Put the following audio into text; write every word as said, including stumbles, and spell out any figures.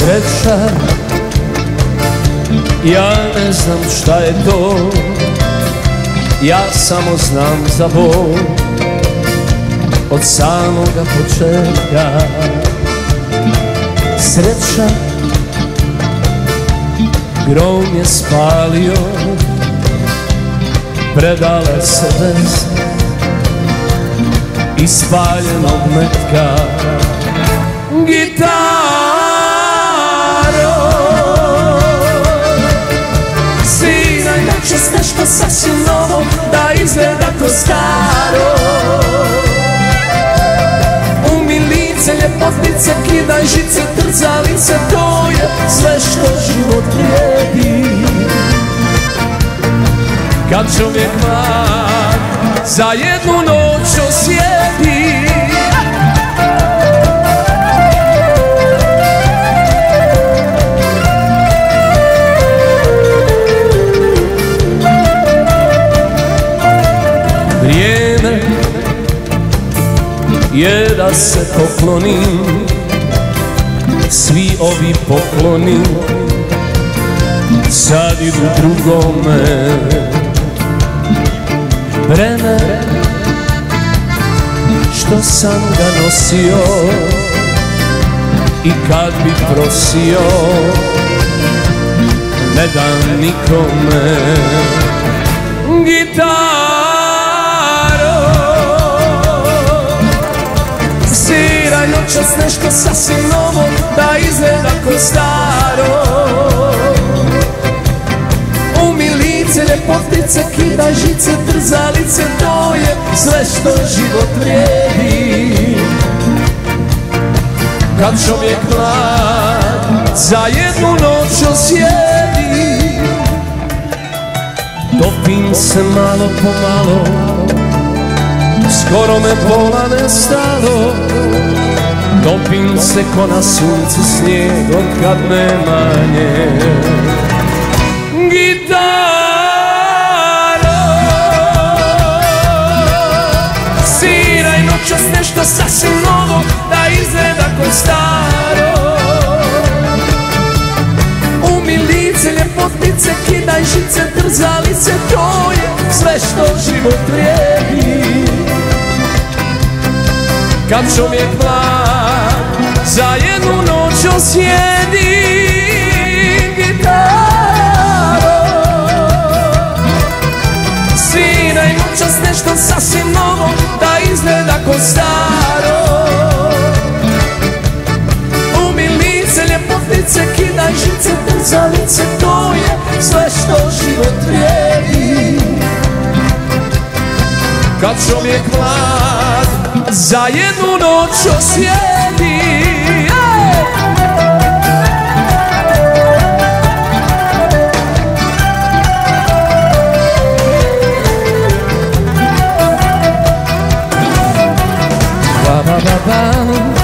Sreća, ja ne znam šta je to, ja samo znam za bol od samoga početka. Sreća, grom je spalio predale se bez ispaljenog metka. Gitaro, sviraj noćas nešto sasvim novo da izgleda ko staro. Umi lice, ljepotice, kidaj žice, trzalice, to je sve što život vrijedi. Kad čovjek mlad za jednu noć osjeti, vrijeme je da se poklonim, svi ovi pokloni sad idu drugome. Breme što sam ga nosio i kad bi prosio ne dam nikome. Gitaro, sviraj noćas nešto sasvim novo da izgleda ko staro. Umi lice, ljepotice, kidaj žice, trzalice, to je sve što život vrijedi. Kad čovjek mlad za jednu noć osjedi, topim se malo po malo, skoro me pola nestalo. Topim se ko na suncu snijeg od kad nema nje. Gitaro, sviraj noćas nešto sasvim novo da izgleda ko staro. Umi lice, ljepotice, kidaj žice, trzalice, to je sve što život vrijedi. Kad čovjek mlad za jednu noć osjedi. Gitaro, sviraj noćas nešto sasvim novo da izgleda ko staro. Umi lice, ljepotice, kidaj žice, trzalice, to je sve što život vrijedi. Kad čovjek mlad za jednu noć osjedi. Ba ba ba ba.